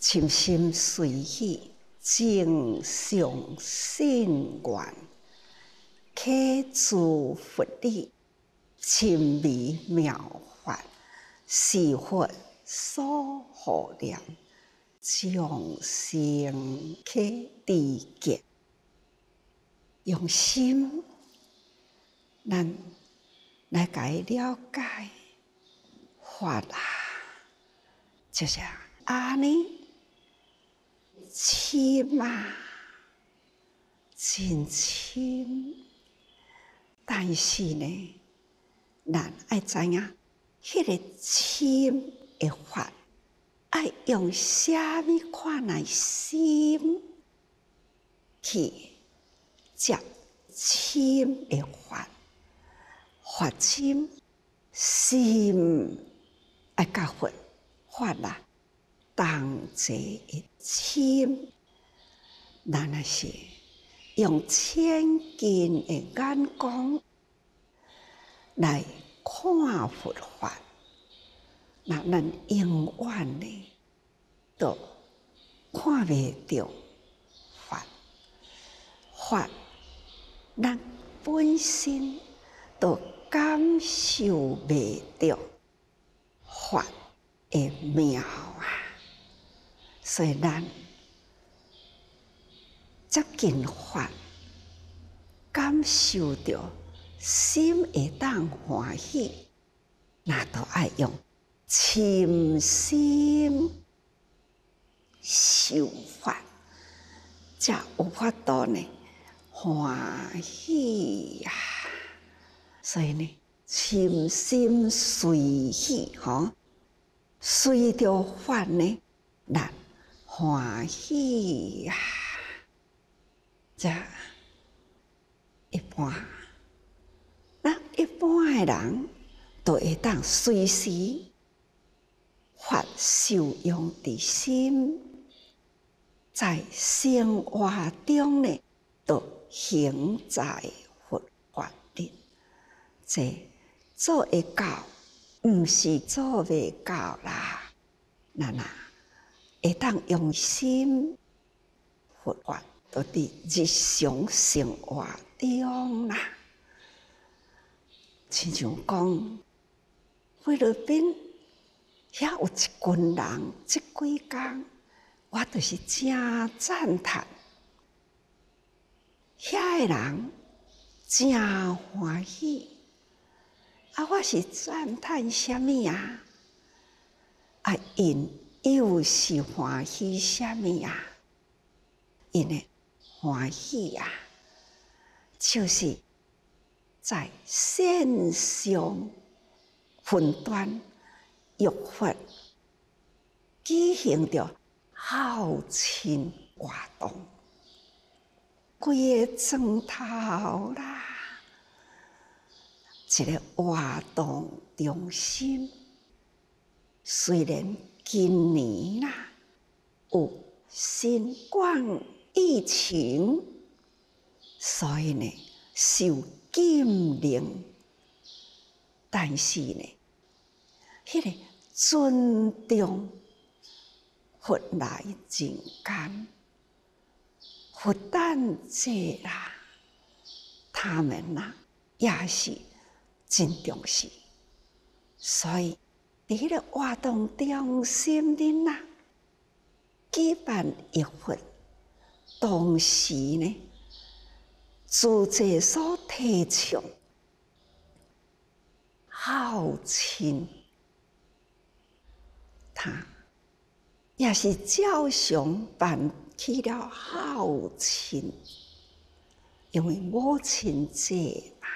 深心随喜，正常信愿，启自佛理，深微妙法，是佛所护念，众生启知见。用心，咱来甲伊了解法啊，就是安尼。深啊，真深，但是呢，咱爱知影，迄个深的法，爱用啥物款来心去接深的法，发深，心爱甲佛法啦。同齐的深，咱也是用千金的眼光来看佛法，那咱永远呢都看袂到法，法咱本身都感受袂到法的妙啊！所以咱接近法，感受到心会当欢喜，那都爱用深心受法，才有法度呢欢喜呀。所以呢，深心随喜吼，随着法呢，咱欢喜呀！这一般，咱一般的人都会当随时法受用伫心，在生活中呢，都行在佛法里。这做会到，毋是做袂到啦，咱会当用心佛法，都伫日常生活中啦。亲像讲，菲律宾遐有一群人，即几工，我就是真赞叹，遐个人真欢喜。我是赞叹啥物啊？因又是欢喜啥物啊？因的欢喜啊，就是在线上分段浴佛举行着孝亲活动，规个庄头啦，一个活动中心。虽然今年啦有新冠疫情，所以呢受禁令，但是呢，迄个尊重佛来人间，佛诞节啦，他们呐也是真重视，所以伫迄个活动中心里呐，举办浴佛，同时呢，自济所提倡孝亲，他也是照常办起了孝亲，因为母亲节嘛，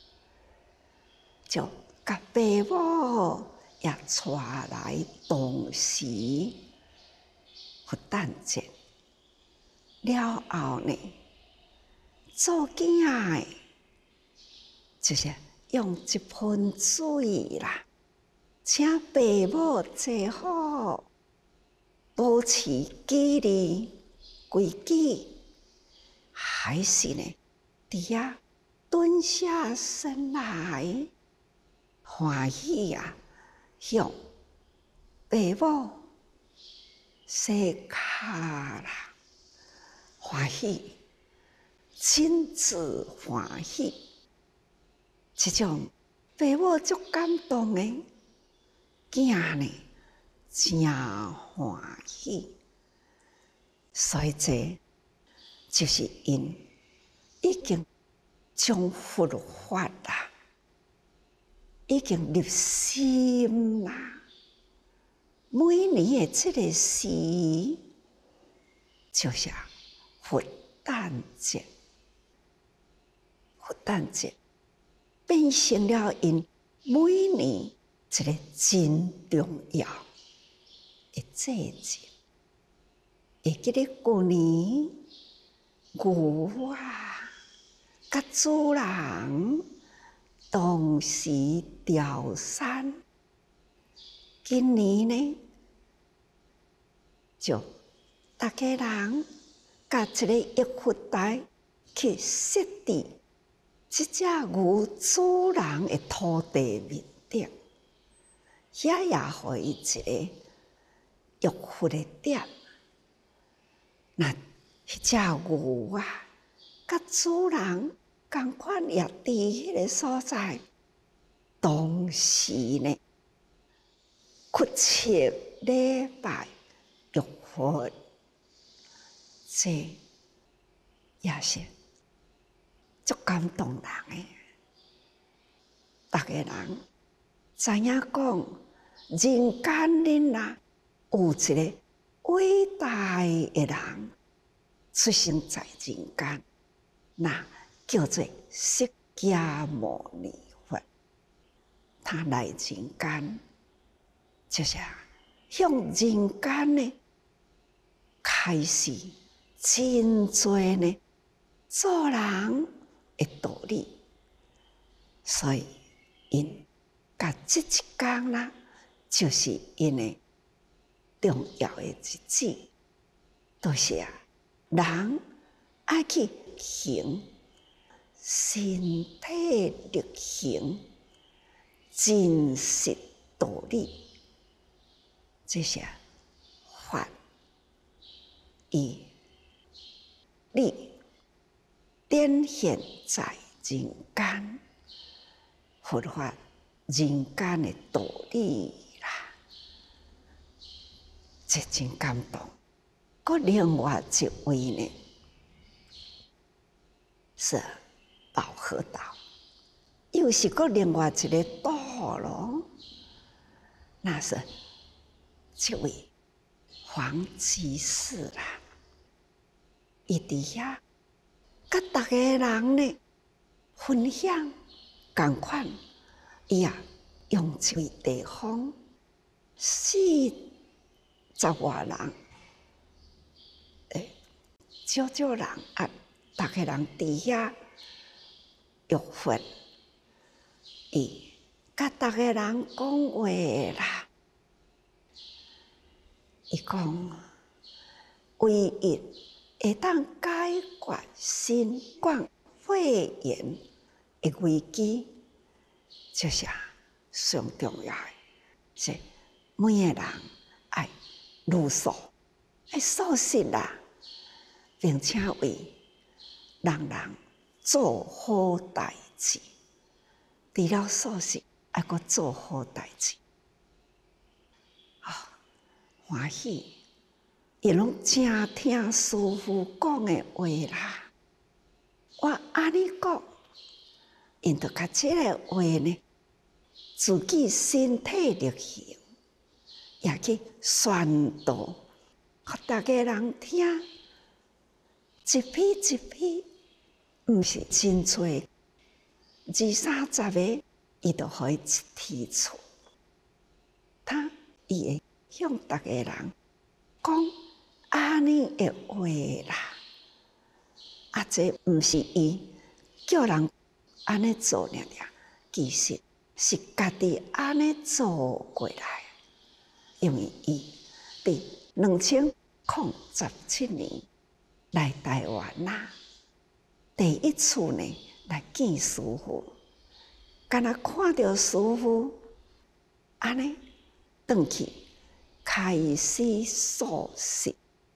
就甲爸母也带来同时佛诞节了后呢，做囝的就是用一盆水啦，请爸母坐好，保持纪律规矩，还是呢，伫遐蹲下身来，欢喜啊，向爸母洗卡啦，欢喜，亲自欢喜，这种父母足感动的，囝呢真欢喜，所以这就是因已经将佛法啦，已经入心啦。每年的这个时，就是佛诞节，佛诞节变成了因每年一个真重要的节日。会记得旧年牛啊，甲主人同时调山。今年呢，就大家人甲一个玉佛台去设置这只牛主人的土地面顶，遐也互伊一个玉佛的点。那迄只牛啊，甲主人共款也伫迄个所在，同时呢。哭切礼拜玉佛，这也是足感动人的。逐个人知影讲，人间恁啊有一个伟大的人出生在人间，那叫做释迦牟尼佛，他来人间。就是向人间呢开始真多呢做人的道理，所以因甲这一天啦，就是因的重要的日子，就是人爱去行身体力行真实道理。这些法，以力展现在人间，佛法人间的道理啦，这真感动。佮另外一位呢，是保和道，又是佮另外一个道咯，那是。这位黄居士啦，伊伫遐甲逐个人呢分享共款，伊也用一个地方40外人，少人啊，逐个人伫遐浴佛，伊甲逐个人讲话啦。伊讲，唯一会当解决新冠肺炎的危机，就是上重要的，是每个人爱如素，爱素食啦，并且为人人做好代志。除了素食，还阁做好代志。欢喜，伊拢真听师父讲的话啦。我安尼讲，因着甲这个话呢，自己身体力行，也去宣导，互大家人听。一批一批，毋是真多，20-30个，伊就互伊一提出，伊会向逐个人讲安尼的话啦，啊，这毋是伊叫人安尼做尔，其实是家己安尼做过来。因为伊伫2007年来台湾啦，第一次呢来见师父，敢若看到师父安尼转去。 开始素食，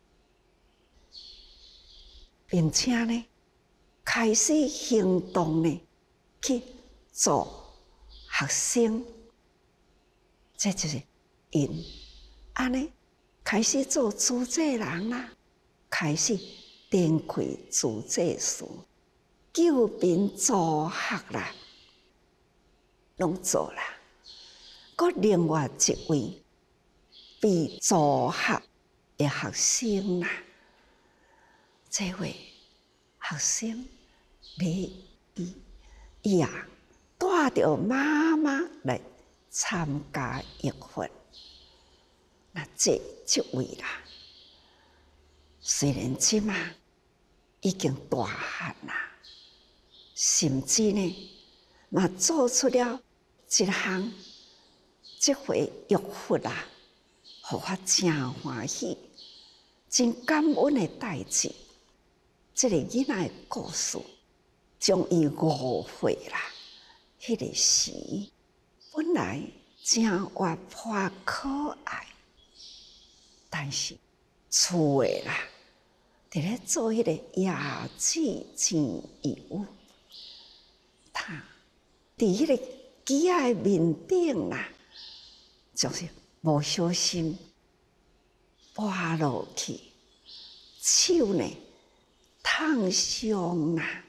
并且呢，开始行动呢，去做学生，这就是因安尼开始做主治人啦，开始展开主治事，救贫助学啦，拢做啦。搁另外一位被助学的学生啦，这位学生你伊啊带着妈妈来参加育婚，那这位啦，虽然即马已经大汉啦，甚至呢，嘛做出了一项这回育婚啊，互我真欢喜、真感恩的代志。这个囡仔的故事，将伊误会啦。迄个时本来真活泼可爱，但是厝的啦，伫咧做迄个牙齿真油，他伫迄个机仔面顶啦，就是无小心滑落去，手呢烫伤啦，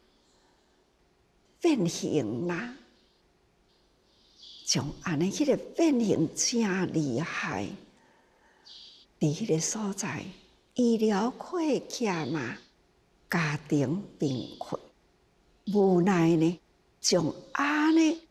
变形啦，像安尼迄个变形真厉害，伫迄个所在医疗亏欠嘛，家庭贫困，无奈呢，将安尼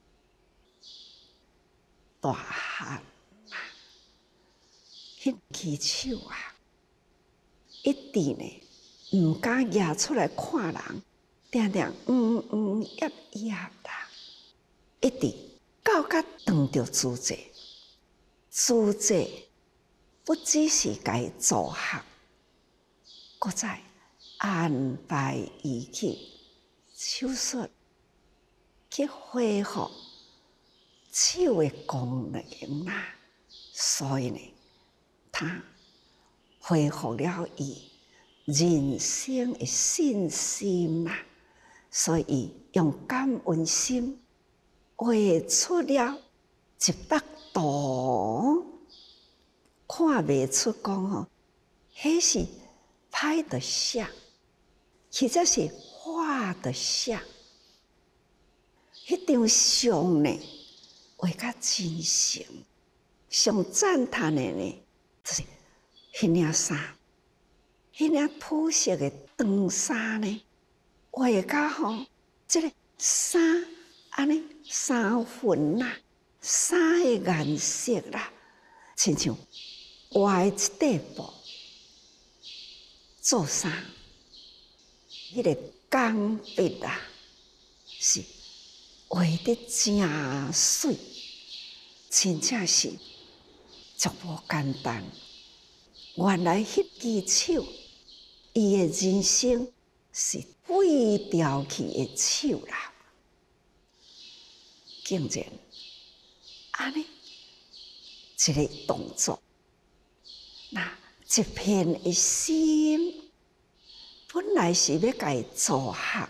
大汉嘛，迄只手啊，一直呢毋敢举出来看人，定定揜啦，一直到甲撞着主治，主治不只是甲伊助学，搁再安排伊去手术，去恢复手的功能啦。所以呢，他恢复了伊人生的信心啦。所以用感恩心画出了100图，看袂出讲吼，迄是拍的像，或者是画的像。迄张相呢，画甲真成。上赞叹的呢，就是迄领衫，迄领朴实的长衫呢，画甲吼，这个衫安尼衫份啦，衫的颜色啦，亲像画一块布做衫，迄个钢笔啊，是画得真水，真正是足无简单。原来迄只手，伊的人生是废掉去的手啦，竟然安尼一个动作，那一片的心，本来是要甲伊助学，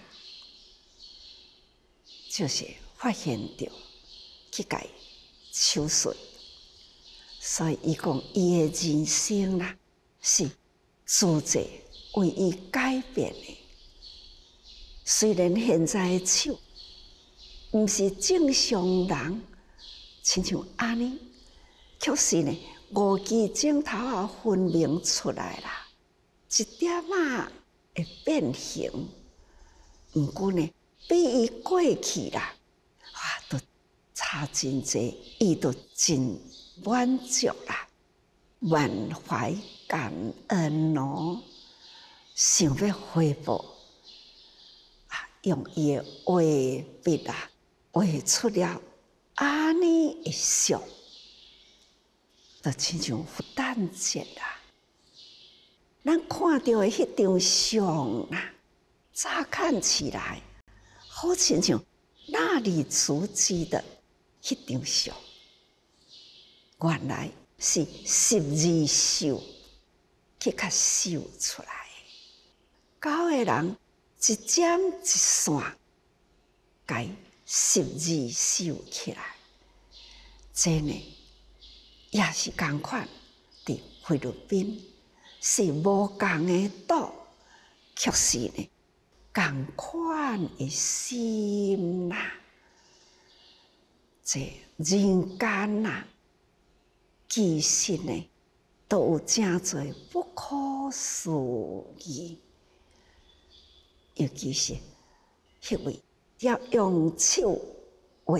就是发现着去甲伊手术，所以伊讲伊的人生啦，是主治为伊改变的。虽然现在的手毋是正常人，亲像安尼，却是呢五指指头啊分明出来啦，一点仔会变形。毋过呢，比伊过去啦，都差真济，伊都真满足啦，满怀感恩哦，想要恢复。用伊的画笔啊，画出了安尼的像，就亲像复旦节啦。咱看到的迄张相啊，乍看起来好亲像那里足迹的迄张相，原来是12受去甲受出来。9个人一针一线，甲12受起来。这呢，也是同款，伫菲律宾是无共的岛，却是呢同款的心啦。这人间啊，其实呢，都有真侪不可思议。尤其是迄位要用手画，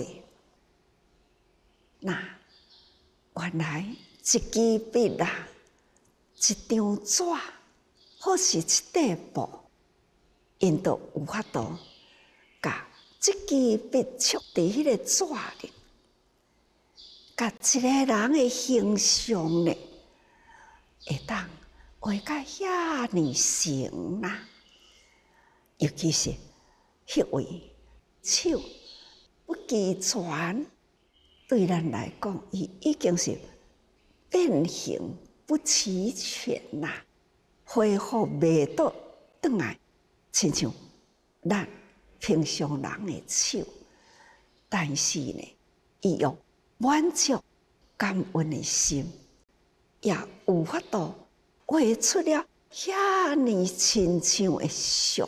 那原来一支笔啊，一张纸，或是一块布，因都有法度，甲这支笔戳伫迄个纸里，甲一个人的形象呢，会当画甲遐尼成啦。尤其是迄位手不齐全，对咱来讲，伊已经是变形不齐全啦，恢复袂倒转来，亲像咱平常人的手。但是呢，伊用满足感恩的心，也有法度画出了遐尼亲像的像。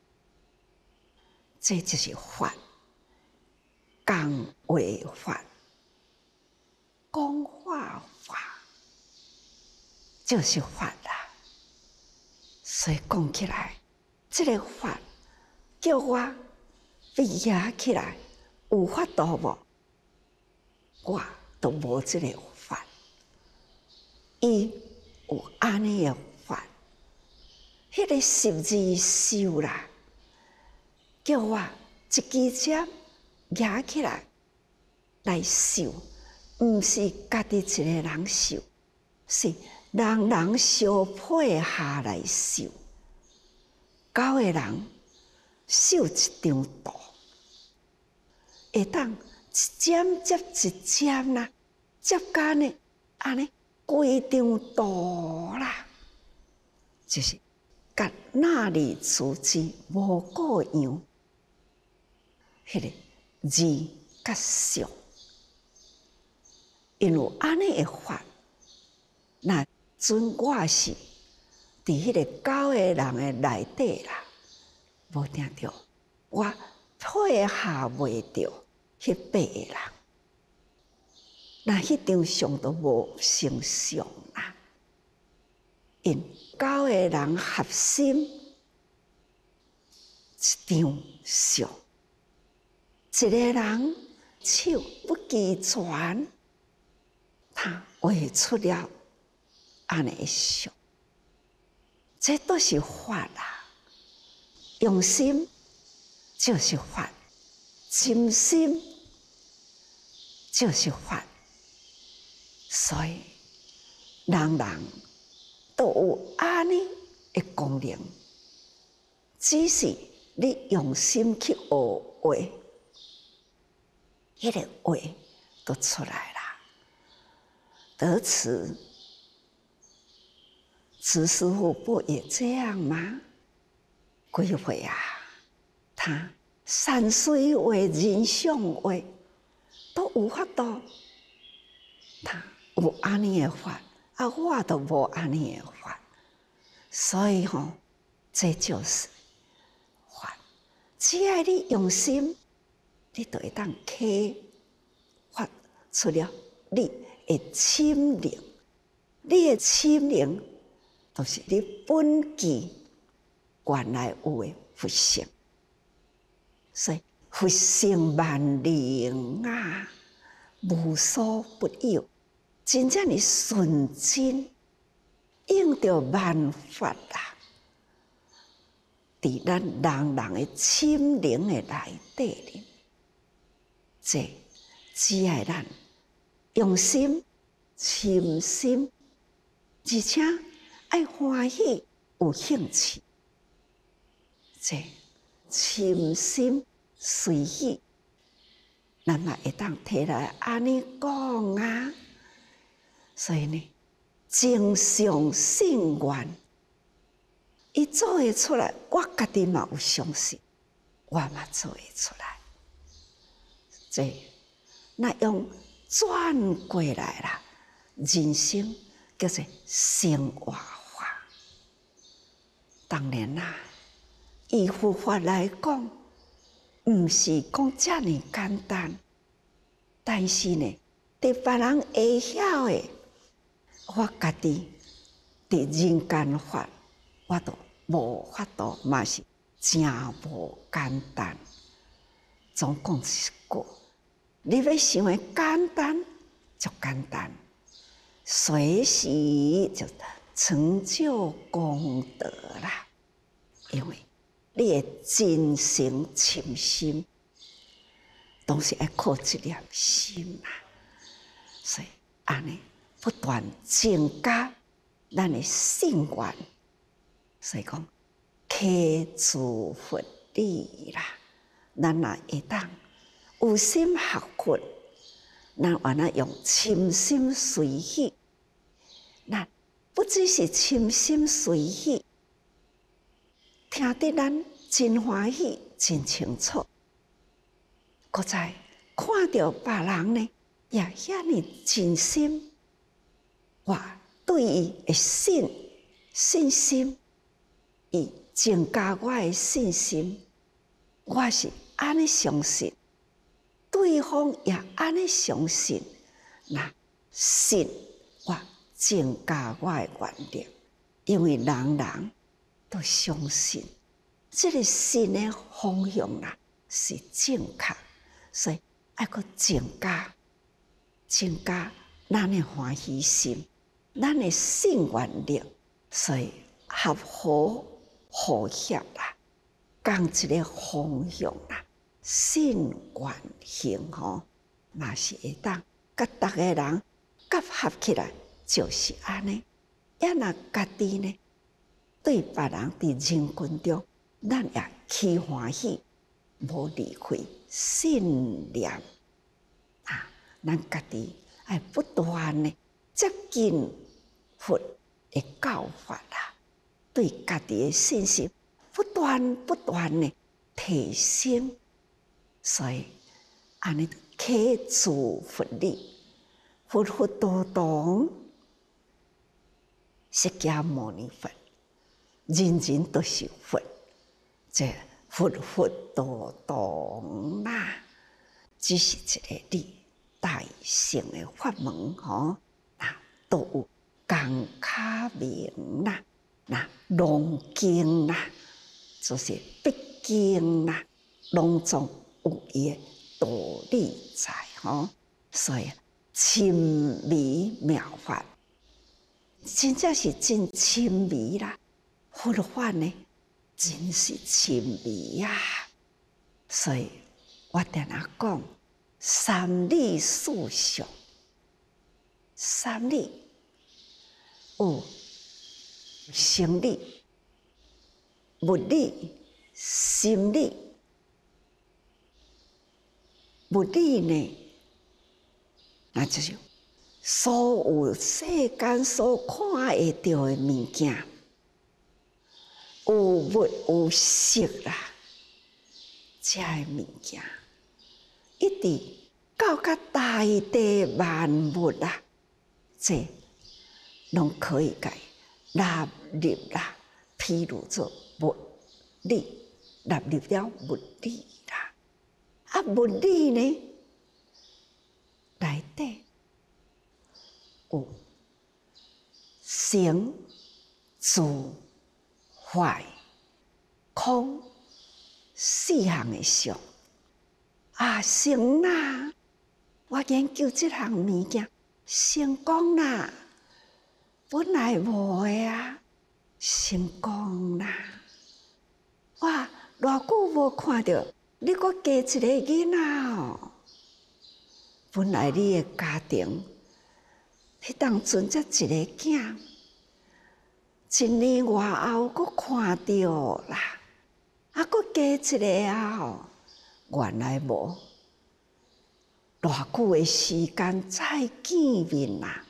这就是法，讲话法，讲话法，就是法啦。所以讲起来，这个法叫我毕业起来有法度无？我都无这个法。伊有安尼的法，迄个12受啦。叫我一支针举起来来受，毋是家己一个人受，是人人相配合来受。9个人受一张图，会当一针接一针啦，接甲呢安尼规张图啦，就是甲那里处之无过样。迄个字甲相，因为安尼的法，那准我是伫迄个9个人的内底啦，无听着我配合袂着迄8个人，那迄张相都无成相啦。因9个人合心一张相。一个人手不齐全，他画出了安尼相，这都是法啦。用心就是法，真心就是法，所以人人都有安尼的功能，只是你用心去学画。迄个话都出来啦。德慈师傅不也这样吗？几回啊？他山水画、人像画都有法度，他有安尼的法，啊，我都无安尼的法，所以这就是法。只要你用心，你就会当启发出了你的心灵，你的心灵就是你本具原来有的佛性，所以佛性万灵啊，无所不有，真正的纯真，用着万法啦，伫咱人人的心灵的内底里。这只要咱用心、深心，而且爱欢喜、有兴趣，这深心随喜，咱嘛会当摕来安尼讲啊。 所以呢，正常信愿，伊做会出来，我家己嘛有相信，我嘛做会出来。这那用转过来啦，人生叫做生活化。当然啦，以佛法来讲，毋是讲遮尔简单，但是呢，伫别人会晓的，我家己伫人间法，我都无法度，嘛是真无简单。总讲一句，你要想的简单就简单，随时就成就功德啦。因为你的真诚深心，都是要靠这粒心啦。所以安尼不断增加咱的信愿，所以讲开诸佛理啦。咱若会当有心学佛，咱原来用深心随喜，咱不只是深心随喜，听得咱真欢喜、真清楚，搁再看到别人呢，也遐尼真心，我对伊的信心，伊增加我的信心。我是安尼相信，对方也安尼相信，那信我增加我的原力，因为人人都相信，这个信的方向啦是正确，所以要搁增加咱的欢喜心，咱的信愿力，所以合乎和谐啦。讲一个方向啦，信愿行吼，嘛是会当甲逐个人结合起来，就是安尼。也若家己呢，对别人伫人群中，咱也起欢喜，无离开信念啊，咱家己要不断的接近佛的教法啦，对家己的信心。不断的提升，所以安尼开诸佛理，佛佛道同，释迦牟尼佛，人人都是佛，这佛佛道同啦，只是一个理大乘的法门吼，都有讲卡名啦，龙经啦。就是毕竟啦，拢总有伊的道理在吼，所以深微妙法，真正是真深微啦。佛法呢，真是深微呀。所以我定下讲三理四相，三理有生理。物理、心理，物理呢，那就是所有世间所看会到的物件，有物有色啦，这个物件，一直到大地万物啦，这拢可以改纳入啦，譬如做。物理纳入了物理啦，物理呢，内底有成、住、坏、空四项的相成啦！我研究这项物件成功啦，本来无的啊，成功啦！哇！偌久无看到你，阁加一个囡仔哦。本来你的家庭，迄当阵才一个囝，1年外后阁看到啦，阁加一个啊！原来无偌久的时间再见面啦，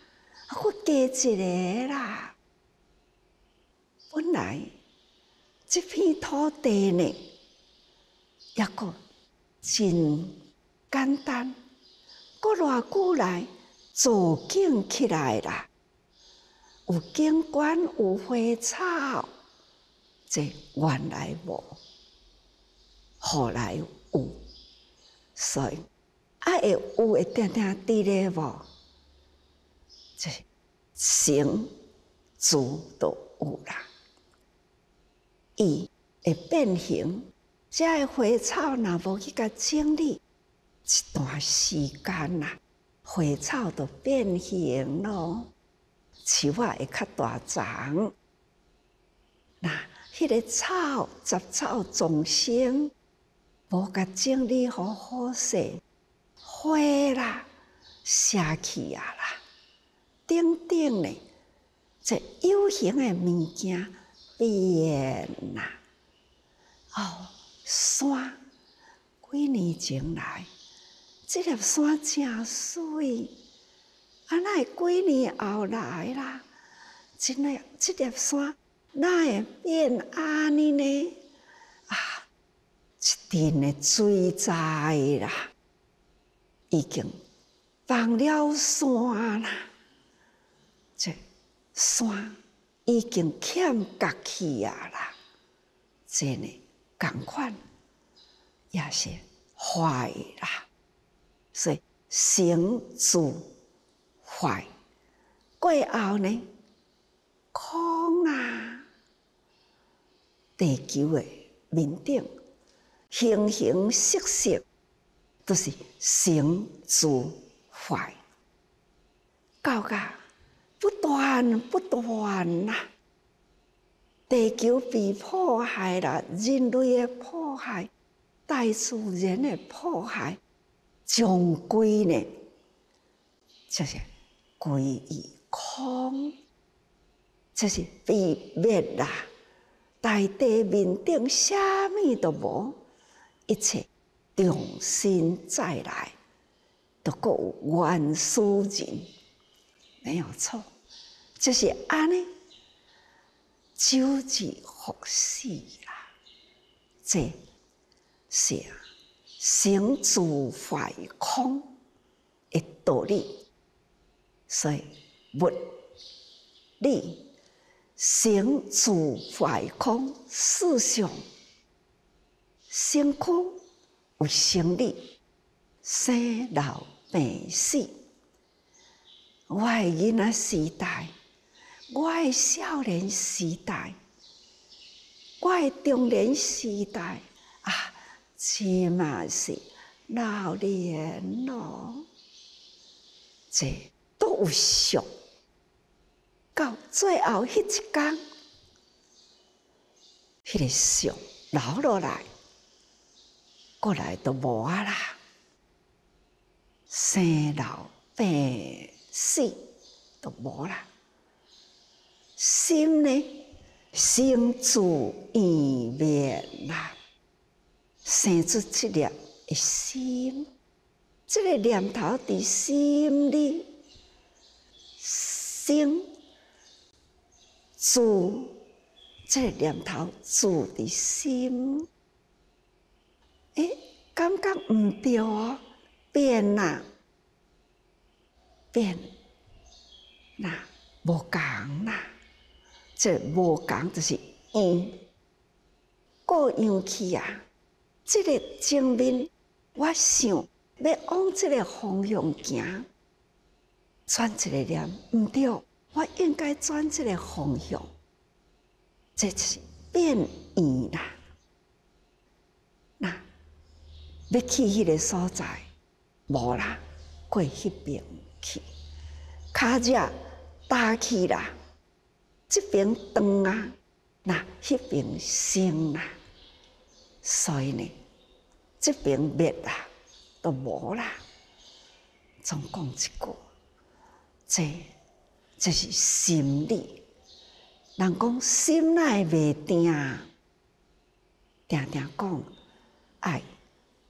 我加一个啦。本来这片土地呢，也个真简单，过偌久来造景起来啦，有景观，有花草，这原来无，后来有，所以会有会定定伫咧无，这成自都有啦。伊会变形，这个花草若无去甲整理，一段时间啦，花草就变形咯，树仔会较大丛。那迄个草杂草丛生，无甲整理好好势，花啦、谢去啊啦，等等呢，这有形的物件变啦。哦，山几年前来，这粒山真水，哪会几年后来啦？这粒山哪会变安尼呢？啊，一阵的水灾啦，已经放了山啦，这山已经欠角去啊啦，这呢？同款也是坏啦，所以成自坏。过后呢，空啊，地球的面顶形形色色，都是成自坏，到甲不断啦。地球被破坏啦，人类的破坏，大自然的破坏，终归呢，就是归于空，就是被灭啦。大地面顶啥物都无，一切重新再来，都各有原始人，没有错，就是安尼。周而复始啦，这是成自坏空的道理。所以物理成自坏空，事上身躯有生理，生老病死。我的囡仔时代。我的少年时代，我的中年时代啊，起码是老年咯，这都有俗。到最后迄一天，迄个俗留落来，过来都无啊啦，生老病死都无啦。心呢，生自异灭啦，生出这粒的心，这个念头伫心里，生自这个念头住伫心，感觉毋对哦，变啦，变啦，无共啦。这无共就是各样去啊！这个前面我想要往这个方向行，转一个念毋对，我应该转这个方向，这就是变异啦。那要去迄个所在，无啦，过迄边去，脚只搭去啦。这边断啊，那迄边生啦，所以呢，这边灭啦，都无啦。总讲一句，这是心理。人讲心内袂定，定定讲爱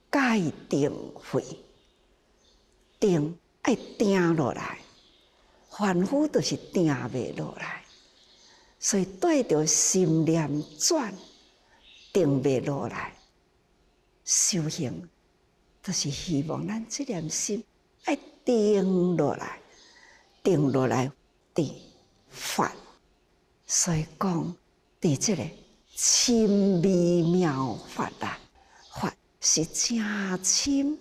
戒定慧，定爱定落来， 凡夫都是定袂落来，所以对着心念转，定袂落来。修行就是希望咱这念心要定落来，定落来伫法。所以讲，伫这个深微妙法啊，法是真深。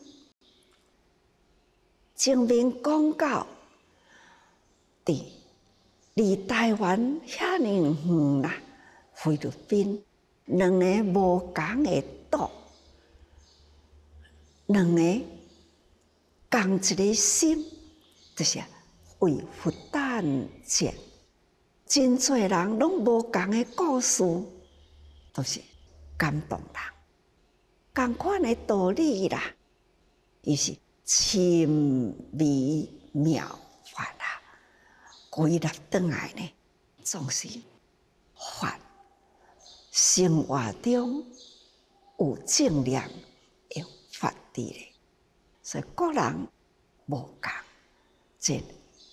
前面讲到，离台湾遐尼远啦，菲律宾两个无共的岛，两个共一个心，就是为佛诞节。真侪人拢无共的故事，都是感动人。同款的道理啦，伊是深微妙法啦。归纳转来呢，总是法生活中有正念，有法治咧。所以个人无共，真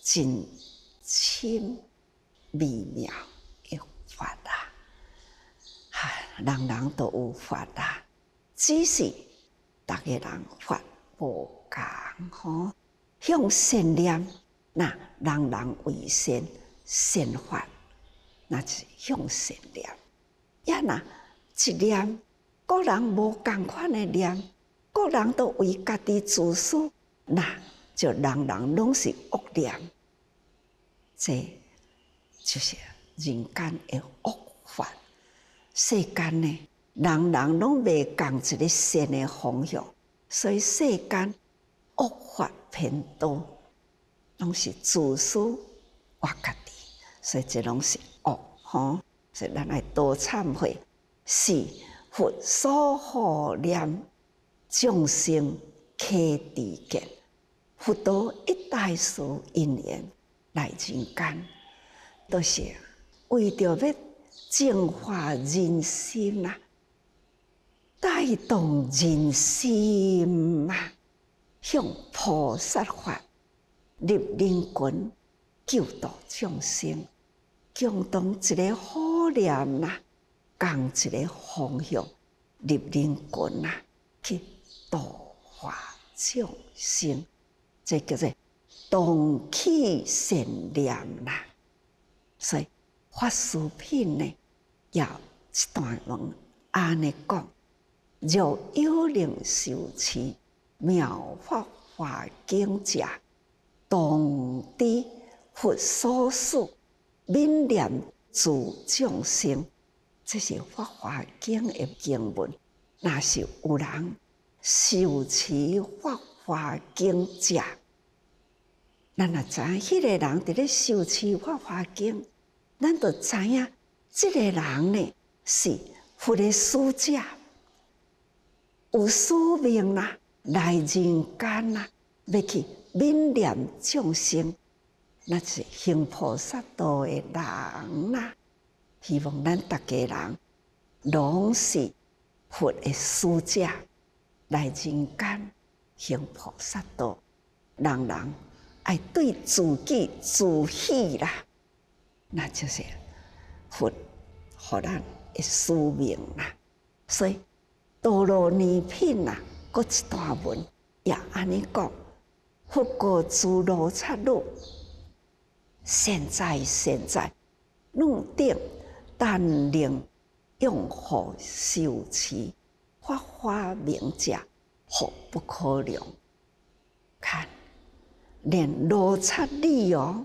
深微妙的法啦。人人都有法啦，只是逐个人法无共吼。向善念，那人人为善，善法那是向善念。也那一念，个人无共款的念，个人都为家己自私，那就人人拢是恶念。这就是人间的恶法。世间呢，人人拢未共一个善的方向，所以世间恶法偏多，拢是自私我家己，所以这拢是恶吼。所以咱来多忏悔，是佛所护念，众生启智见。佛陀一大事因缘来人间，都是为着要净化人心啊，带动人心啊，向菩萨法入人群，救度众生，共同一个好念啊，共一个方向入人群啊，去度化众生，这叫做动起善念啦。所以法师品呢，要一段文安尼讲：若有灵受持妙法华经者，当知佛所示，悯念诸众生。这是法华经的经文。若是有人受持法华经者，咱也知影，迄个人伫咧受持法华经，咱就知影，这个人呢是佛的使者，有使命啦，来人间啦，要去悯念众生，那是行菩萨道的人啦。希望咱大家人拢是佛的使者，来人间行菩萨道，人人爱对自己自喜啦，那就是佛予咱的使命啦。所以《道罗尼品》啊，搁一段文也安尼讲：佛果诸罗刹路，现在入定但令用护受持法华明者，何不可量？看，连罗刹利哦，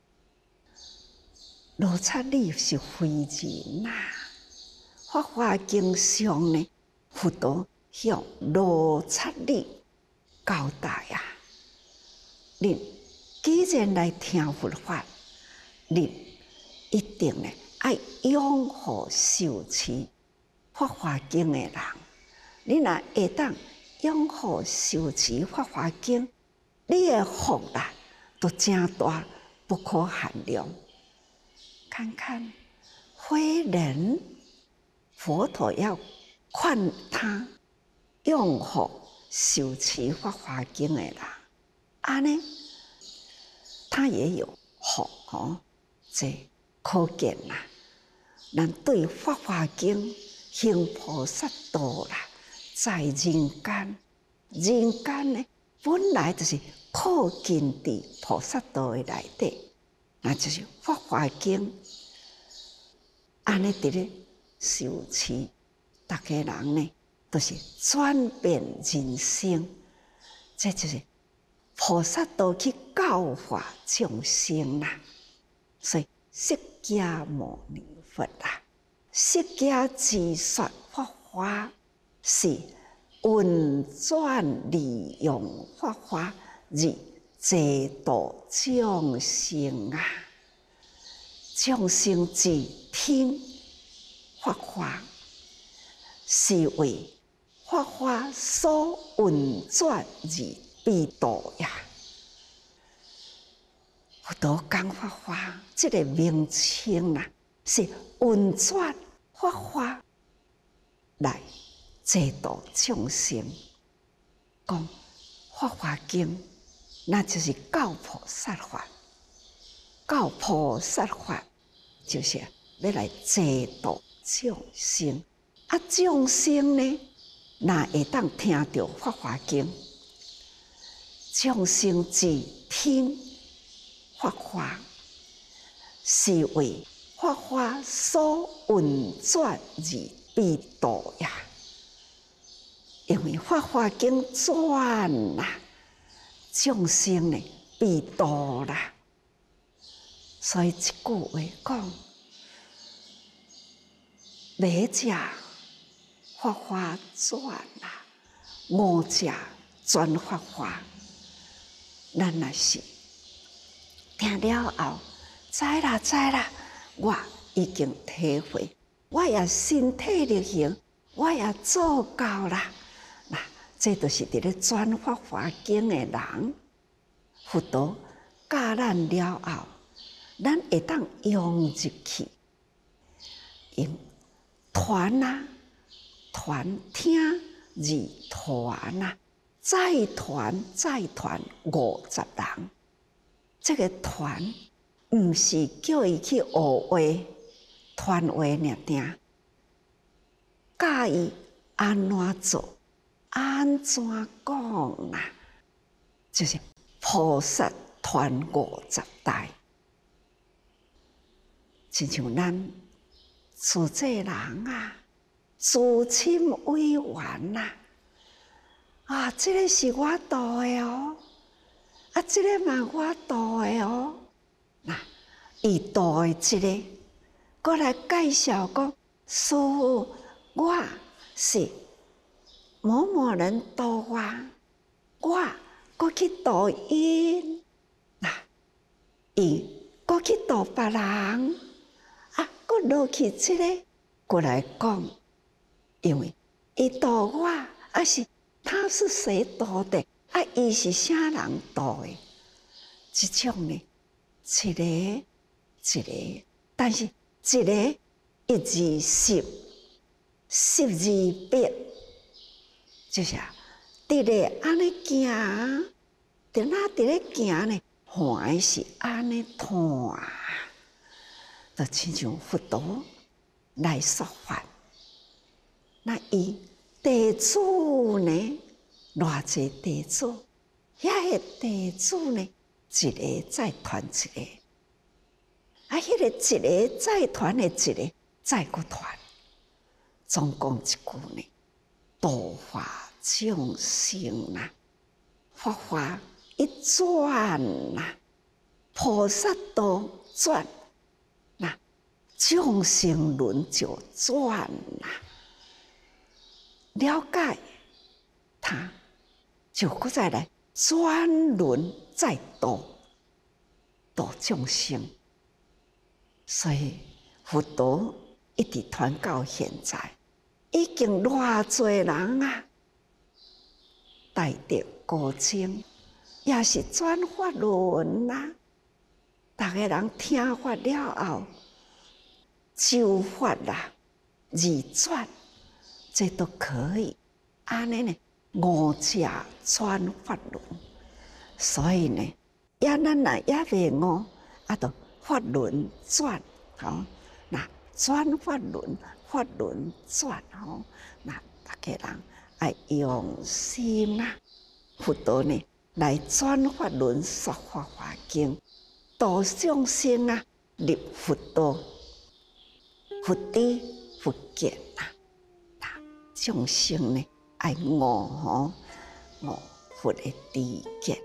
罗刹利是非人呐。法华经上呢，佛陀向罗刹利交代啊，恁既然来听佛法，恁一定呢爱拥护受持法华经的人。你若会当拥护受持法华经，你的福啦都真大，不可限量。看看，非人佛陀要劝他拥护受持法华经的人，安尼他也有好吼，这可见啦。咱对《法华经》行菩萨道啦，在人间，人间呢本来就是靠近伫菩萨道的内底，那就是《法华经》。安尼伫咧修持，大家人呢都是转变人生，这就是菩萨道去教化众生啦。所以释迦牟尼佛啦，释迦之说法华是运转利用法华而济度众生啊！众生之听法华，是为法华所运转而必度呀。佛陀讲法华这个名称啦，是运转法华来济度众生。讲法华经，那就是教菩萨法。教菩萨法就是要来济度众生。啊，众生呢，若会当听到法华经，众生之听法华，是为法华所运转而必度呀。因为法华经转啦，众生呢必度啦。所以一句话讲，马者法华转啦，魔者转法华。咱若是听了后，知啦，我已经体会，我也身体力行，我也做到啦。那这就是伫咧转法华经的人，佛陀教咱了后，咱会当用入去，用传啊，传听而传啊，再传50人。这个传毋是叫伊去学话，传话尔定，教伊安怎做，安怎讲啦，就是菩萨传50代。亲像咱自这人啊，自亲为缘呐，啊，这个是我度的哦，啊，这个嘛我度的哦，那伊度的这个，过来介绍讲，师父，我是某某人度我过去度因，那伊过去度别人。啊，搁落去这个过来讲，因为伊度我，啊是他是谁度的？啊，伊是啥人度的？这种呢，一个，但是一个一字十字别，就是伫咧安尼行，伫那伫咧行呢，还是安尼弹。就亲像佛陀来说法，那伊弟子呢，偌济弟子，遐个弟子呢，一个再传一个，啊，迄个一个再传的一个再搁传，总共一句呢，度化众生啦，法华一转啦，菩萨道转。众生轮就转啦，了解他，就搁再来转轮再度众生。所以佛陀一直传到现在，已经偌济人啊，大德高僧也是转法轮啦，大家人听法了后。修法啦，二转，这都可以。安尼呢，五者转法轮。所以呢，咱也未悟， 啊，就法轮转，吼，那转法轮，法轮转，吼，那大家人爱用心啦。佛陀呢，来转法轮，说法华经，度众生啊，入佛道，佛知佛见啊，那众生呢，爱悟吼，悟佛的知见。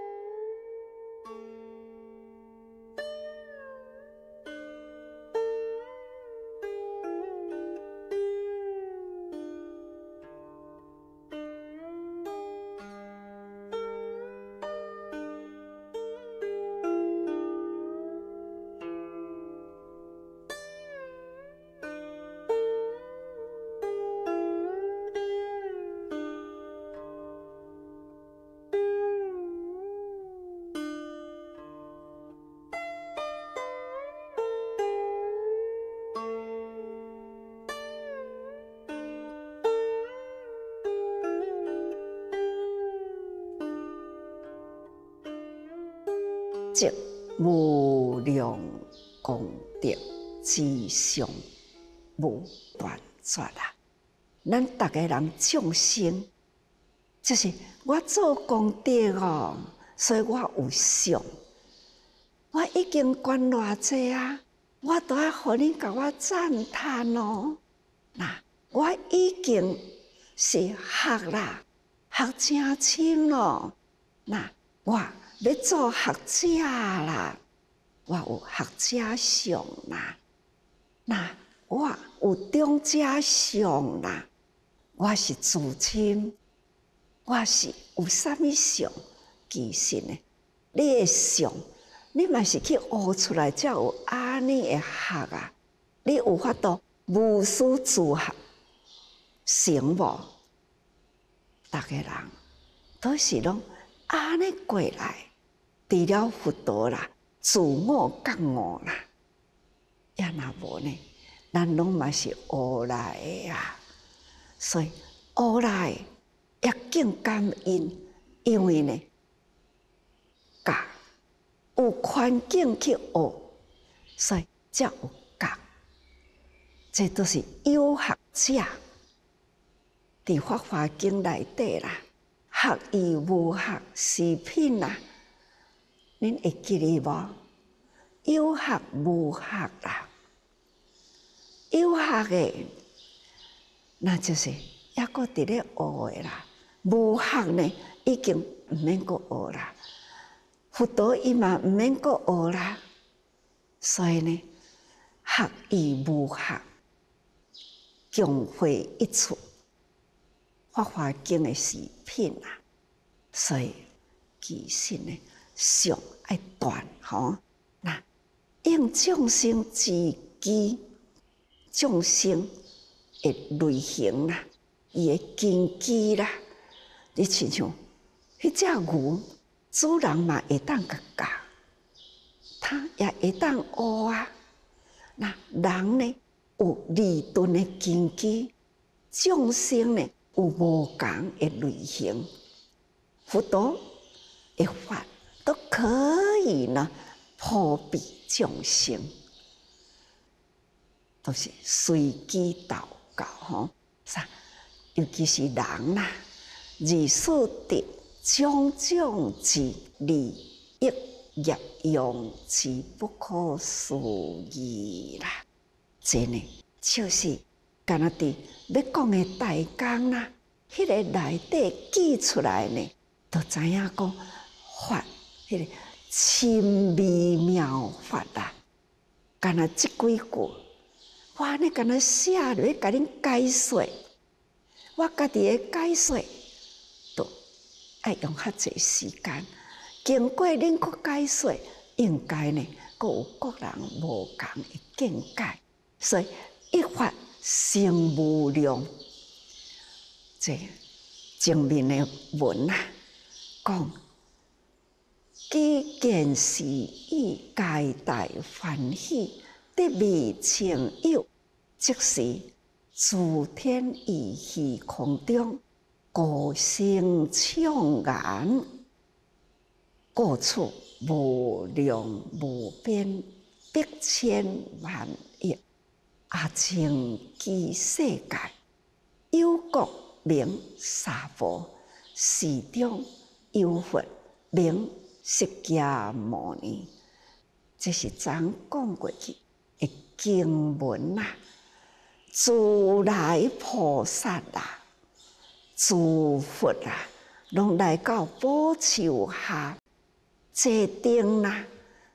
即无量功德之上无断绝啊！咱逐个人众生，就是我做功德哦，所以我有相。我已经捐偌济啊，我都要互你甲我赞叹哦。那我已经是学啦，学真深咯。那我要做学者啦，我有学者相啦，那我有长者相啦，我是自亲，我是有啥物相？其实呢，你的相，你嘛是去学出来才有安尼的学啊。你有法度无师自学，成无？逐个人都是拢安尼过来。除了佛陀啦，自我觉悟啦，也若无呢，咱拢嘛是学来的啊。所以学来也更感恩，因为呢，教有环境去学，所以才有教。这都是有学者伫《法华经》内底啦，学而无学，是品啦。恁会记哩无？有学无学啦，有学的那就是抑阁伫咧学的啦，无学呢已经毋免阁学啦。佛陀伊嘛毋免阁学啦，所以呢，学而无学，共会一处。法华经的是品啦，所以其实呢，相爱断吼，那应众生之机，众生的类型啦，伊的根基啦，你亲像迄只牛，主人嘛会当甲教，他也会当学啊。那人呢有理顿的根基，众生呢有无共的类型，佛陀的法都可以呢普庇众生，都是随机祷告吼。啥？尤其是人啦，如是得种种之利益业用之不可思议啦！这呢，就是敢若伫要讲的大纲啦，迄个内底记出来呢，就知影讲法，迄个深微妙法啦。敢若即几句，我安尼敢若写落甲恁解说，我家己的解说，都爱用较济时间。经过恁个解说，应该呢，各有各人无共的见解，所以一法成无量。这前面的文啊，讲既见是以皆大欢喜，得未情有，即是自天于虚空中，故生畅然，故处无量无边，百千万亿阿僧祇世界，有国名沙婆，是中有佛名释迦牟尼。这是咱讲过去的经文啊，如来菩萨啊，诸佛啊，拢来到宝树下坐定啦，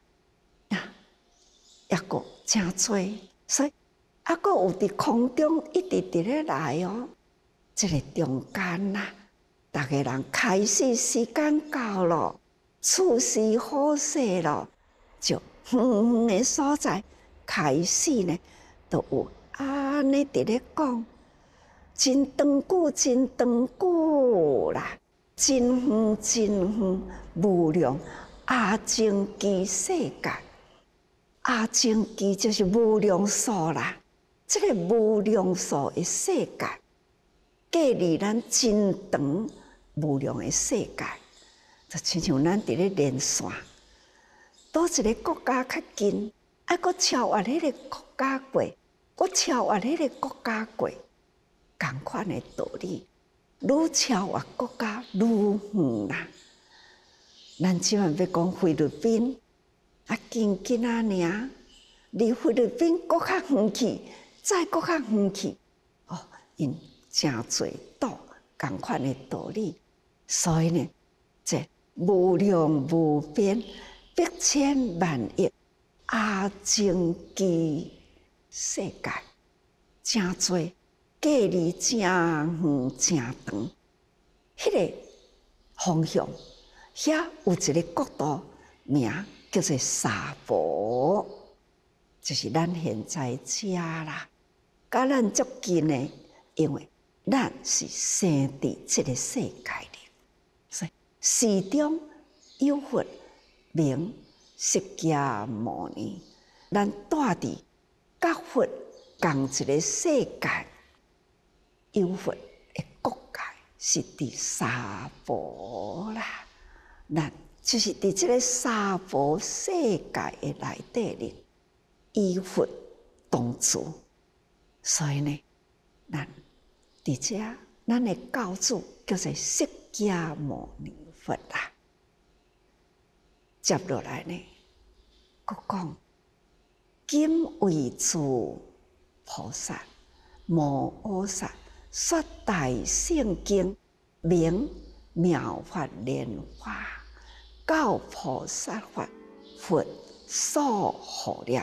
也个真多，所以还个有伫空中一直伫咧来哦。这个中间呐，大家人开始时间到了，处事好势了，就远的所在开始呢，都有安尼伫咧讲，真长久，真长久啦，真远真远，无量阿僧祇世界。阿僧祇就是无量数啦，这个无量数的世界，隔离咱真长无量的世界，就亲像咱伫咧连线，倒一个国家较近，还阁超越迄个国家过，阁超越迄个国家过，同款的道理，愈超越国家愈远啦。咱即晚要讲菲律宾。近近啊尔，离菲律宾搁较远去，再搁较远去，哦，因真侪道同款的道理，所以呢，这无量无边、百千万亿阿僧祇世界，真侪，隔离真远真长，迄个方向，遐有一个国度名。叫做沙婆，就是咱现在遮啦，甲咱足近的，因为咱是生伫这个世界里，所以始终有佛名释迦牟尼，咱住伫甲佛同一个世界，有佛的国界是伫沙婆啦，咱。就是伫这个沙婆世界的内底里，依佛同住，所以呢，咱伫遮咱的教主叫做释迦牟尼佛啦。接落来呢，佫讲今为诸菩萨摩诃萨说大圣经，名妙法莲华。教菩萨法，佛所护念。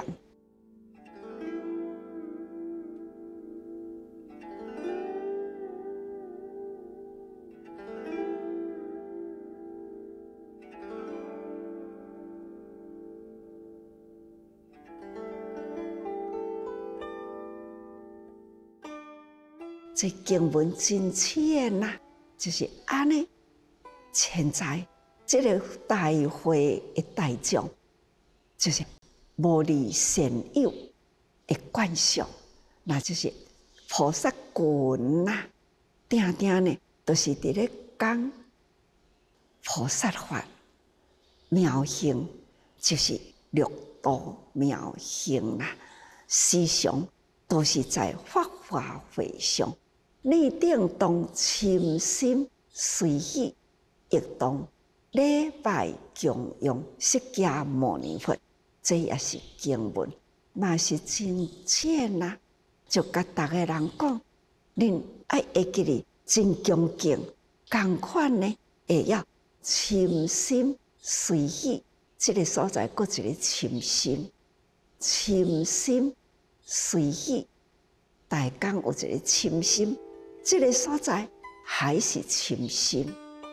这经文真浅呐，就是安尼。现在。这个大会的大众，就是无离善友的观想，那就是菩萨群呐，定定呢，都是伫咧讲菩萨法妙行，就是六度妙行啦。时常都是在法华会上，立定当深心随喜亦当。礼拜供养释迦牟尼佛，这也是经文，嘛是真浅呐。就甲大家人讲，恁爱会记哩真恭敬，同款呢，会要深心随喜。这个所在，搁一个深心，深心随喜。大讲有一个深心，这个所在还是深心。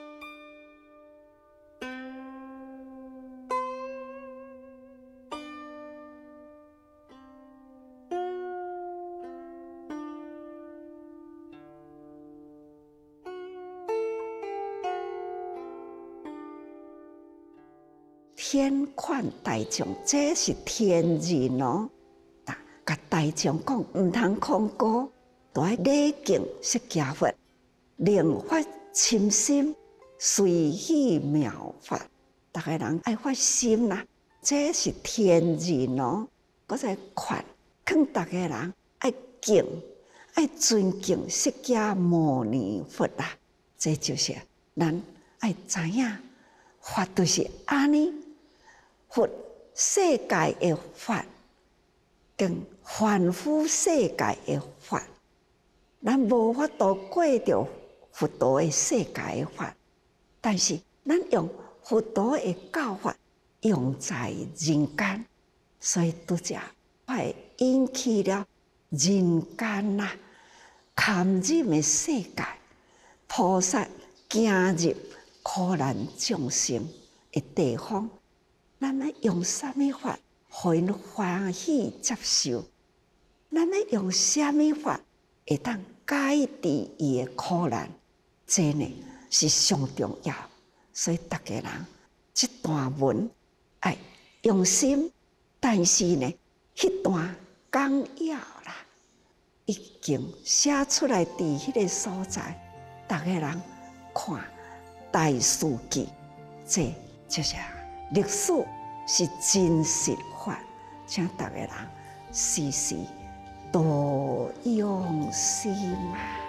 天款大众，这是天人哦。甲大众讲，唔通空过，都要礼敬释迦佛，令发深心，随喜妙法， 大家人爱发心啦，这是天然哦。我再劝，劝大家人爱敬、爱尊敬释迦牟尼佛啦。这就是咱爱知影，法就是安尼，佛世界的法，跟凡夫世界的法，咱无法度过着佛陀的世界的法，但是咱用佛陀的教法用在人间，所以拄则会引起了人间呐堪忍的世界，菩萨行入苦难众生的地方，咱要用什么法，互因欢喜接受？咱要用什么法，会当解除伊的苦难？这呢是上重要。所以大家人这段文爱用心，但是呢，迄段纲要啦，已经写出来伫迄个所在，大家人看大事记，这就是历史是真实法，请大家人时时多用心啊。